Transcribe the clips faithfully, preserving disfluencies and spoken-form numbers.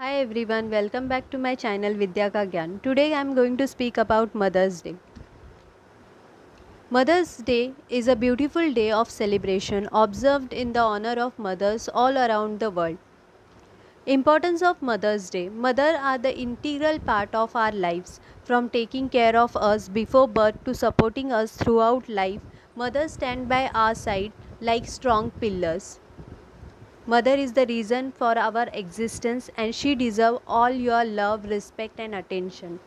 Hi everyone, welcome back to my channel Vidya Ka Gyan. Today I am going to speak about Mother's Day. Mother's Day is a beautiful day of celebration observed in the honor of mothers all around the world. Importance of Mother's Day. Mothers are the integral part of our lives. From taking care of us before birth to supporting us throughout life, mothers stand by our side like strong pillars. Mother is the reason for our existence and she deserves all your love, respect and attention.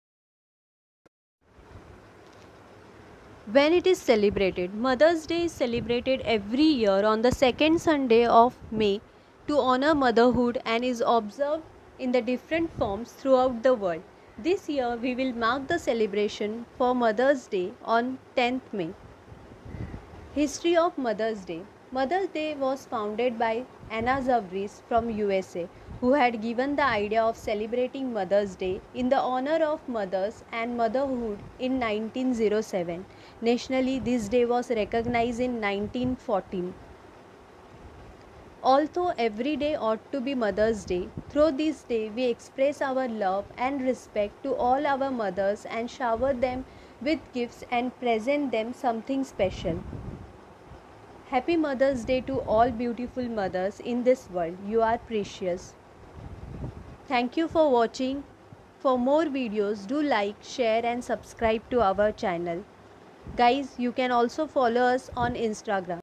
When it is celebrated, Mother's Day is celebrated every year on the second Sunday of May to honor motherhood and is observed in the different forms throughout the world. This year we will mark the celebration for Mother's Day on tenth May. History of Mother's Day. Mother's Day was founded by Anna Zavris from U S A, who had given the idea of celebrating Mother's Day in the honor of mothers and motherhood in nineteen oh seven. Nationally, this day was recognized in nineteen fourteen. Although every day ought to be Mother's Day, through this day we express our love and respect to all our mothers and shower them with gifts and present them something special. Happy Mother's Day to all beautiful mothers in this world. You are precious. Thank you for watching. For more videos, do like, share and subscribe to our channel. Guys, you can also follow us on Instagram.